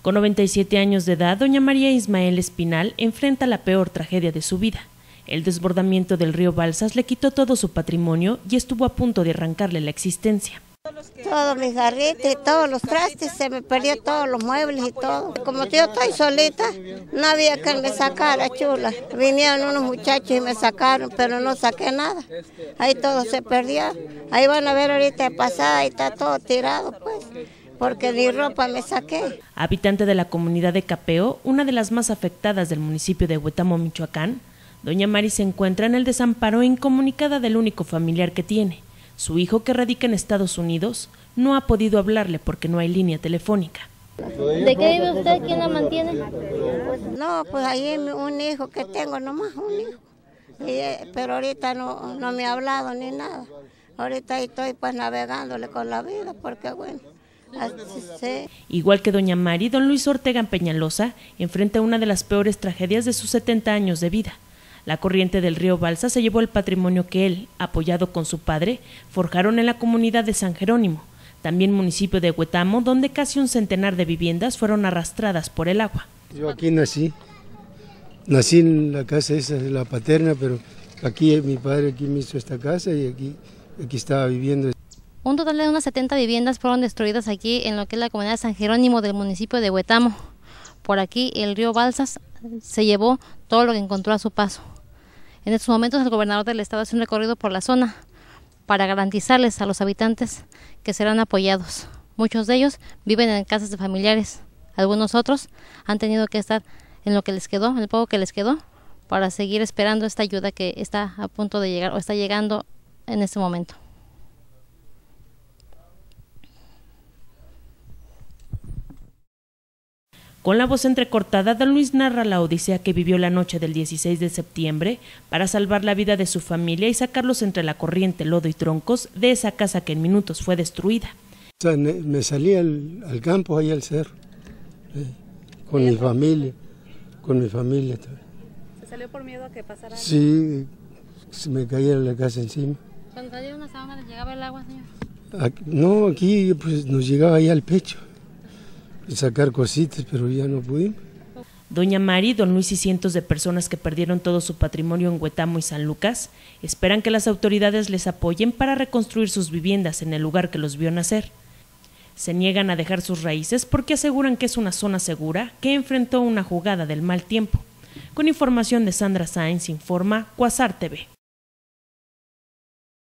Con 97 años de edad, doña María Ismael Espinal enfrenta la peor tragedia de su vida. El desbordamiento del río Balsas le quitó todo su patrimonio y estuvo a punto de arrancarle la existencia. Todos mis jarritos y todos los trastes, se me perdió todos los muebles y todo. Como yo estoy solita, no había quien me sacara, chula. Vinieron unos muchachos y me sacaron, pero no saqué nada. Ahí todo se perdió. Ahí van a ver ahorita de pasada, ahí está todo tirado, pues, porque ni ropa me saqué. Habitante de la comunidad de Capeo, una de las más afectadas del municipio de Huetamo, Michoacán, doña Mari se encuentra en el desamparo e incomunicada del único familiar que tiene. Su hijo, que radica en Estados Unidos, no ha podido hablarle porque no hay línea telefónica. ¿De qué vive usted? ¿Quién la mantiene? No, pues ahí un hijo que tengo, nomás un hijo. Pero ahorita no me ha hablado ni nada. Ahorita ahí estoy pues navegándole con la vida, porque bueno, así sí. Igual que doña Mari, don Luis Ortega en Peñalosa enfrenta una de las peores tragedias de sus 70 años de vida. La corriente del río Balsas se llevó el patrimonio que él, apoyado con su padre, forjaron en la comunidad de San Jerónimo, también municipio de Huetamo, donde casi un centenar de viviendas fueron arrastradas por el agua. Yo aquí nací en la casa esa de la paterna, pero aquí mi padre aquí me hizo esta casa y aquí estaba viviendo. Un total de unas 70 viviendas fueron destruidas aquí en lo que es la comunidad de San Jerónimo del municipio de Huetamo. Por aquí el río Balsas se llevó todo lo que encontró a su paso. En estos momentos el gobernador del estado hace un recorrido por la zona para garantizarles a los habitantes que serán apoyados. Muchos de ellos viven en casas de familiares, algunos otros han tenido que estar en lo que les quedó, en el poco que les quedó, para seguir esperando esta ayuda que está a punto de llegar o está llegando en este momento. Con la voz entrecortada, don Luis narra la odisea que vivió la noche del 16 de septiembre para salvar la vida de su familia y sacarlos entre la corriente, lodo y troncos de esa casa que en minutos fue destruida. O sea, me salí al campo, ahí al cerro, con mi familia, ¿Se salió por miedo a que pasara algo? Sí, se me caía la casa encima. ¿Cuando salieron a Sabana les llegaba el agua, señor? No, aquí pues nos llegaba ahí al pecho. Sacar cositas, pero ya no pudimos. Doña Mari, don Luis y cientos de personas que perdieron todo su patrimonio en Huetamo y San Lucas esperan que las autoridades les apoyen para reconstruir sus viviendas en el lugar que los vio nacer. Se niegan a dejar sus raíces porque aseguran que es una zona segura que enfrentó una jugada del mal tiempo. Con información de Sandra Sáenz, informa Cuasar TV.